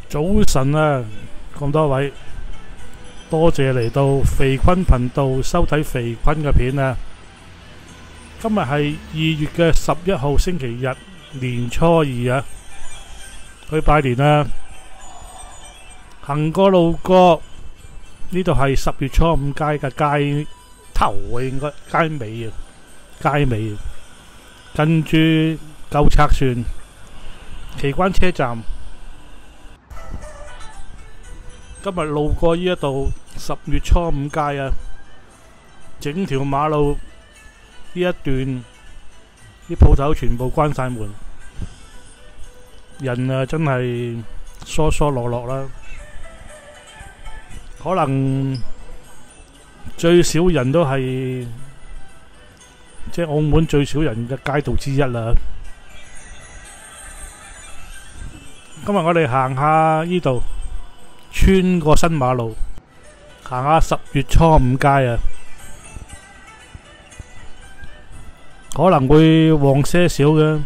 早晨啊，咁多位，多謝嚟到肥坤頻道收睇肥坤嘅片啊！今日係2月嘅11號星期日，年初二啊，去拜年啊！行過路過呢度係10月初5街嘅街頭啊，應該街尾啊，街尾近住舊拆船旗關車站。今日路過呢一度10月初5街啊，整條馬路呢一段啲鋪頭全部關晒門，人啊真係疏疏落落啦。可能最少人都係即係澳門最少人嘅街道之一啦。今日我哋行下呢度。穿過新馬路，行下10月初5街啊，可能會旺些少嘅。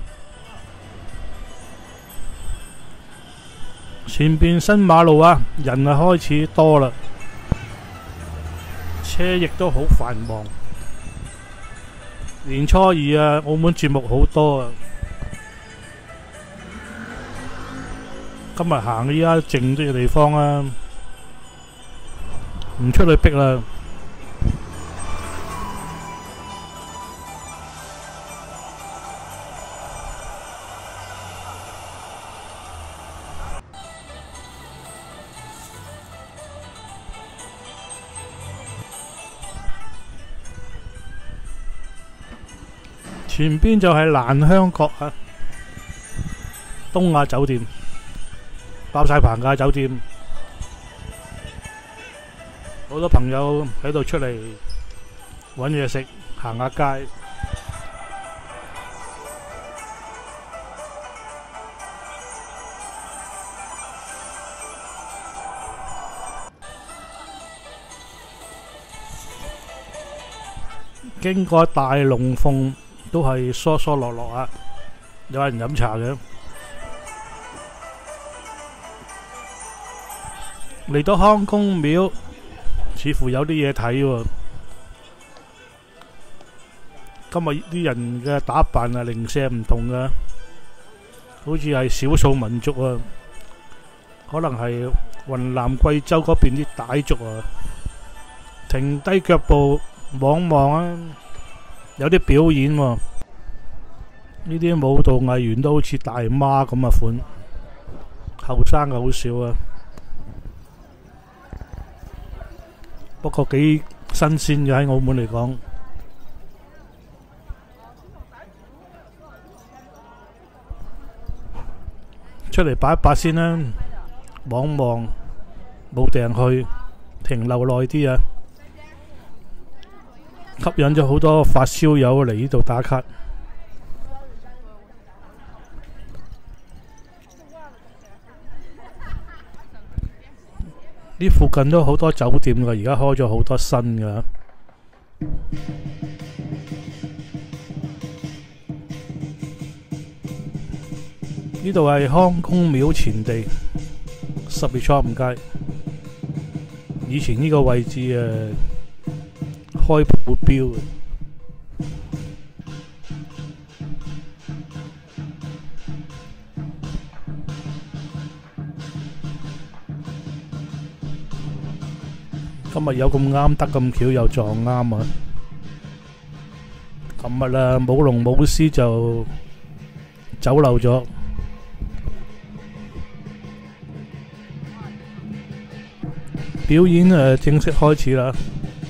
前邊新馬路啊，人啊開始多啦，車亦都好繁忙。年初二啊，澳門節目好多啊。今日行依家靜啲嘅地方啊，唔出去逼啦。前邊就係蘭香閣啊，東亞酒店。包晒棚架酒店，好多朋友喺度出嚟揾嘢食，行下街。經過大龍鳳都係疏疏落落啊，有人飲茶嘅。嚟到康公廟，似乎有啲嘢睇喎。今日啲人嘅打扮啊，零舍唔同㗎，好似係少數民族啊，可能係雲南貴州嗰邊啲傣族啊。停低腳步望望啊，有啲表演喎。呢啲舞蹈藝員都好似大媽咁嘅款，後生嘅好少啊。不過幾新鮮嘅喺澳門嚟講，出嚟擺一擺先啦，望望冇訂去，停留耐啲啊！吸引咗好多發燒友嚟呢度打卡。呢附近都好多酒店㗎，而家開咗好多新㗎。呢度係康公廟前地，10月初5街。以前呢個位置開鋪標嘅。今日有咁啱得咁巧又撞啱啊！琴日啊，舞龍舞獅就走漏咗。表演正式開始啦！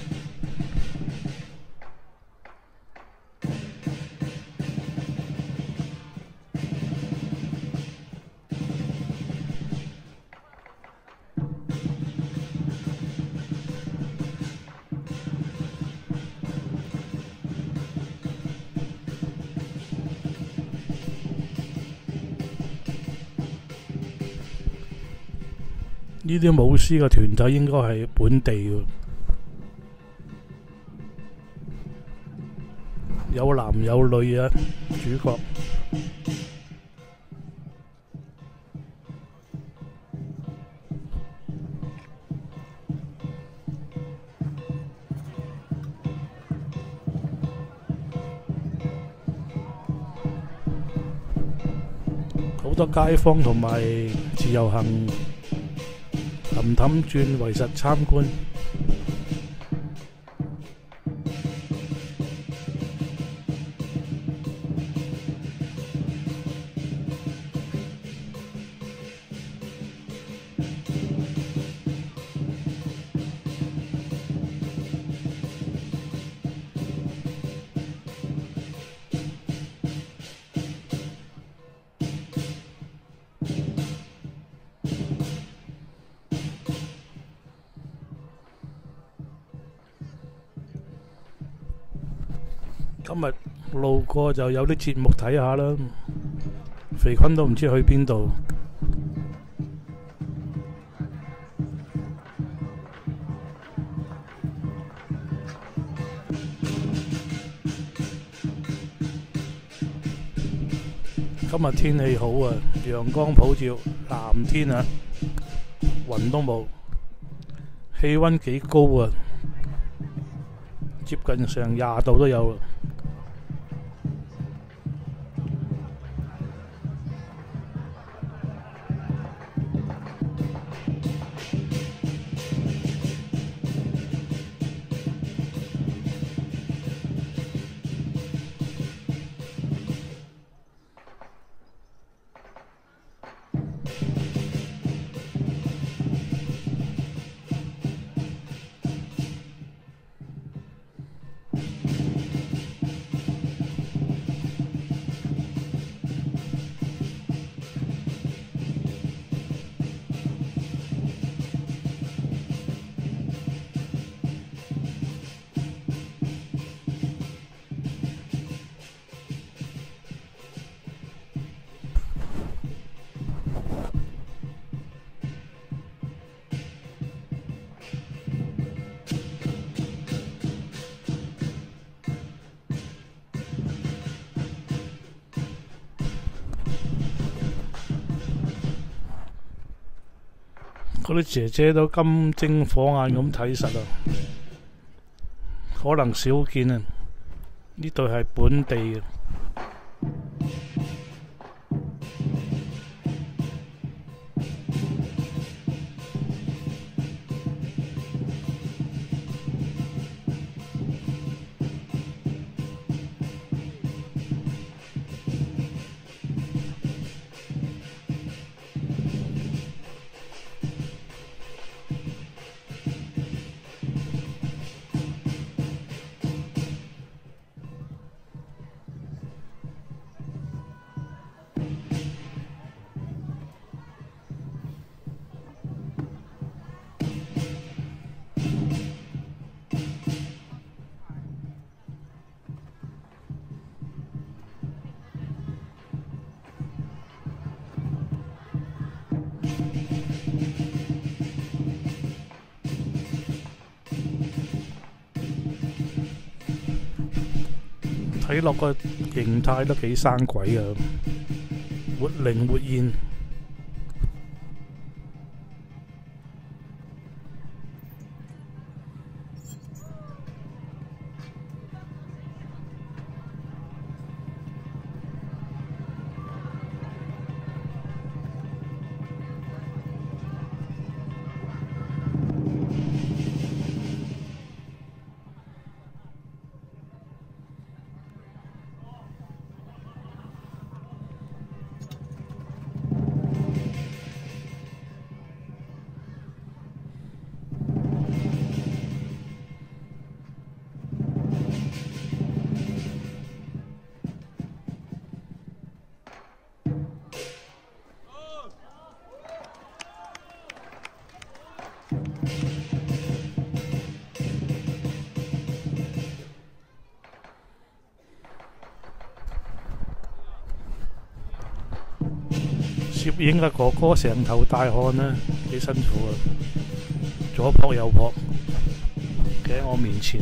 呢啲舞獅嘅團體應該係本地嘅，有男有女啊，主角。 好多街坊同埋自由行氹氹轉為實參觀。今日路過就有啲節目睇下啦，肥坤都唔知去邊度。今日天氣好啊，陽光普照，藍天啊，雲都冇，氣溫幾高啊，接近成20度都有。嗰啲姐姐都金睛火眼咁睇實啊，可能少見啊，呢對係本地嘅。睇落個形態都幾生鬼啊，活靈活現。攝影嘅哥哥成頭大汗啦，幾辛苦啊！左撲右撲，企喺我面前。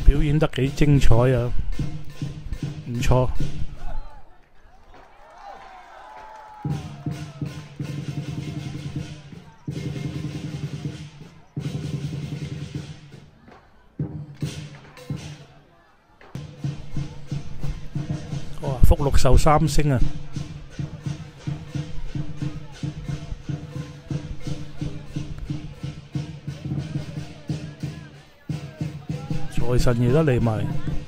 表演得幾精彩啊，唔錯。哇！福祿壽3星啊！財神爺都嚟埋，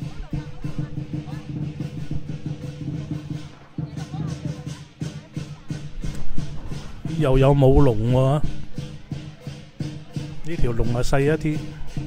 又有舞龍喎，呢條龍啊細一啲。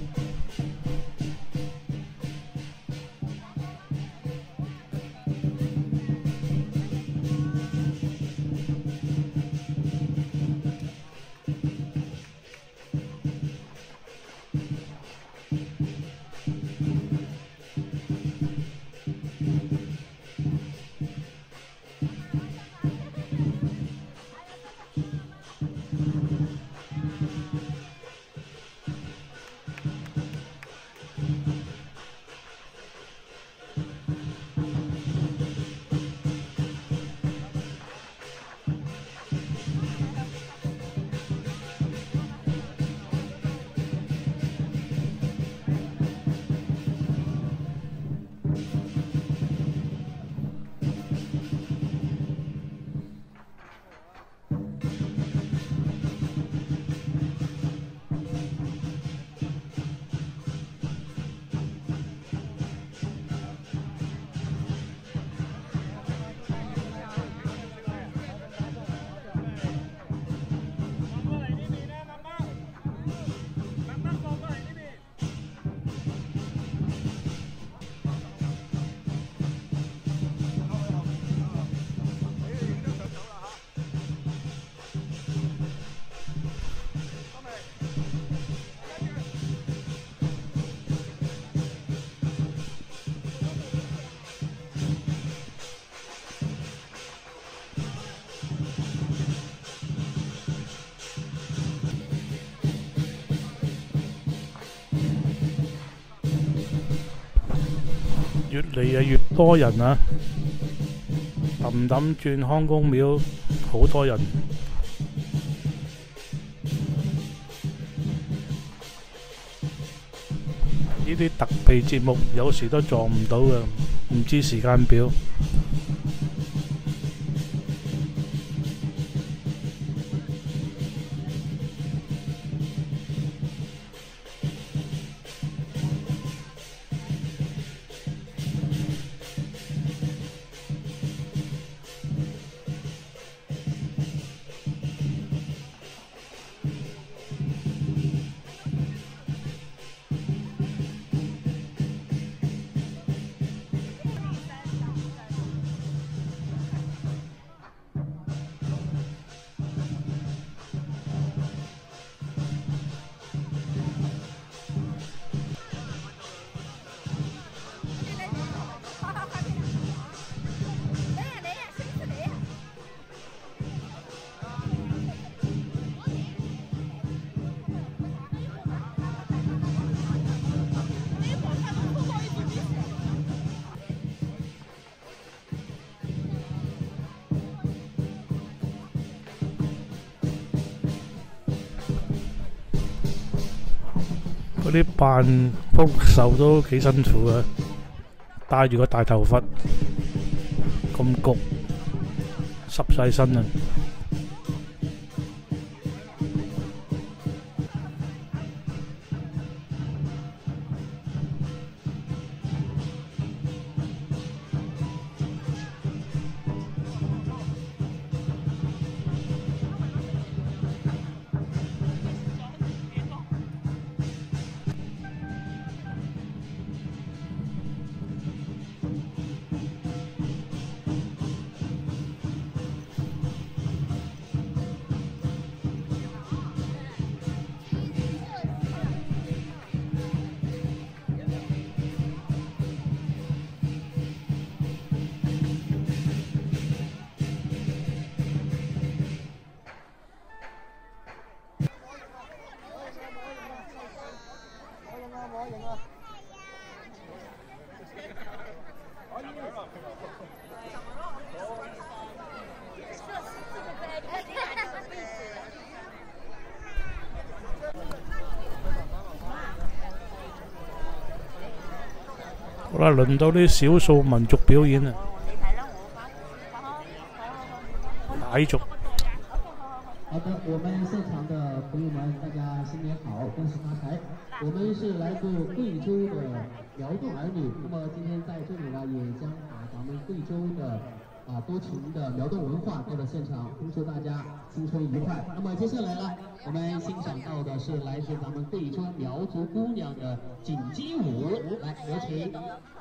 越嚟越多人啊！氹氹轉康公廟，好多人。呢啲特備節目有時都撞唔到嘅，唔知時間表。嗰啲扮福壽都幾辛苦啊，戴住個大頭髮，咁焗，濕晒身啊！ 好啦，輪到啲少數民族表演啦，傣族。 好的，我们现场的朋友们，大家新年好，恭喜发财！我们是来自贵州的苗侗儿女，那么今天在这里呢，也将把咱们贵州的多情的苗侗文化带到现场，恭祝大家新春愉快。那么接下来呢，我们欣赏到的是来自咱们贵州苗族姑娘的锦鸡舞，来有请。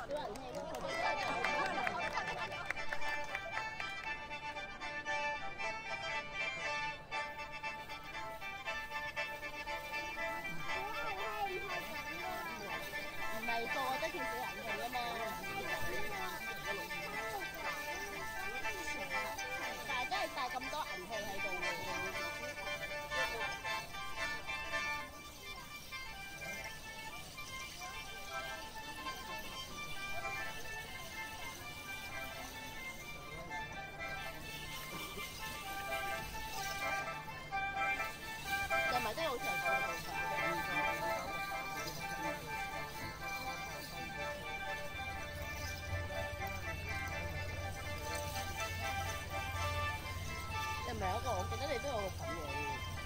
唔係嗰個，我記得你都有個咁樣嘅。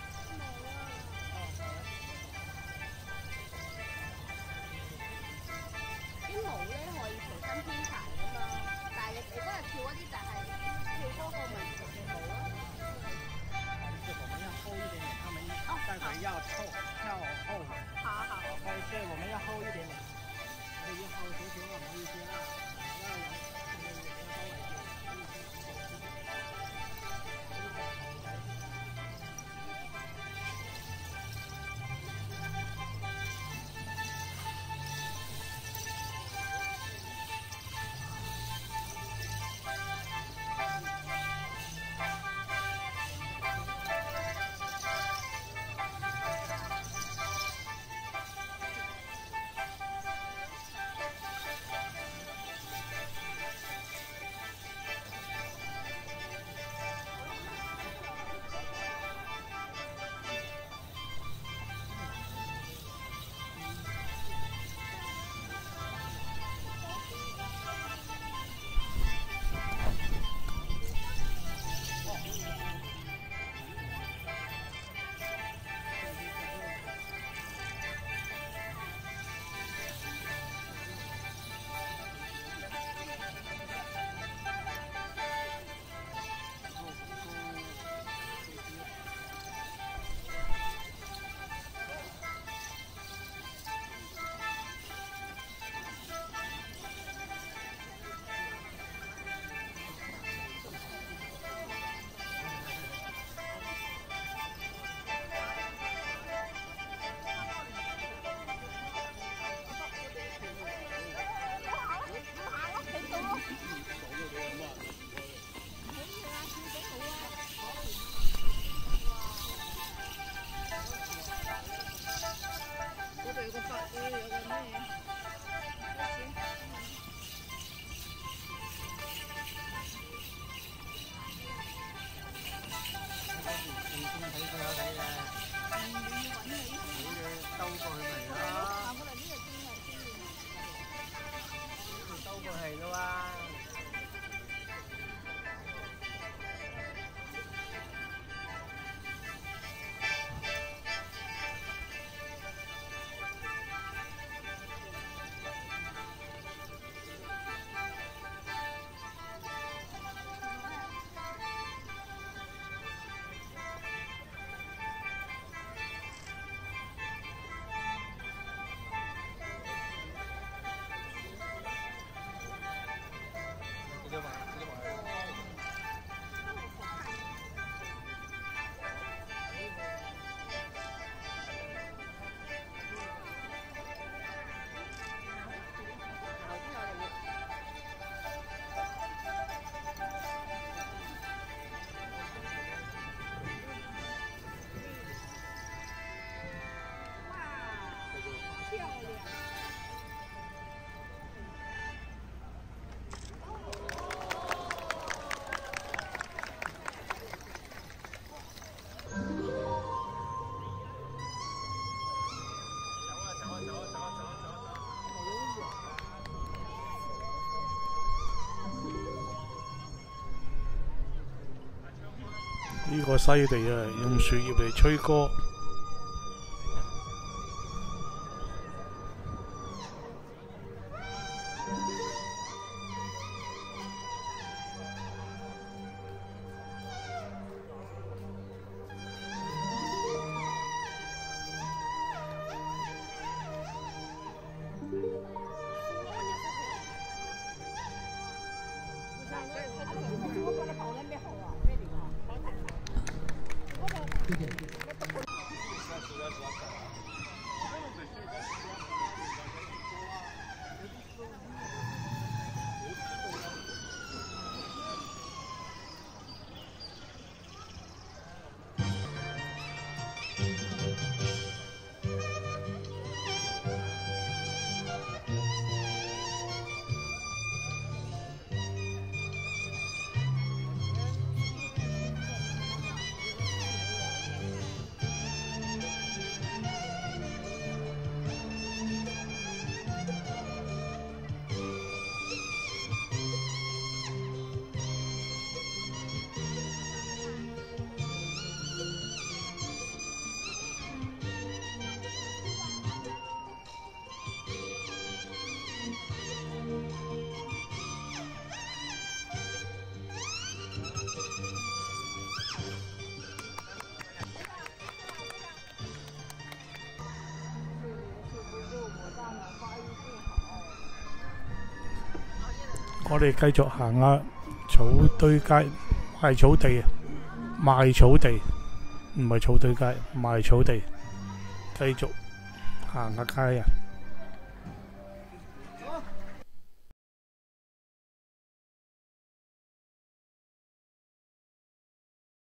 啲舞咧可以重新編排㗎嘛，但係你嗰日跳嗰啲就係跳嗰個民族嘅舞咯。 是我们要厚一点点，他们待会要跳厚。 好好。 所以我们要厚一点点，可以厚少少啊，唔好意思啦。 呢個犀利啊！用樹葉嚟吹歌。 谢谢。我哋繼續行下草堆街賣草地啊，賣草地唔係草堆街，賣草地，繼續行下街啊！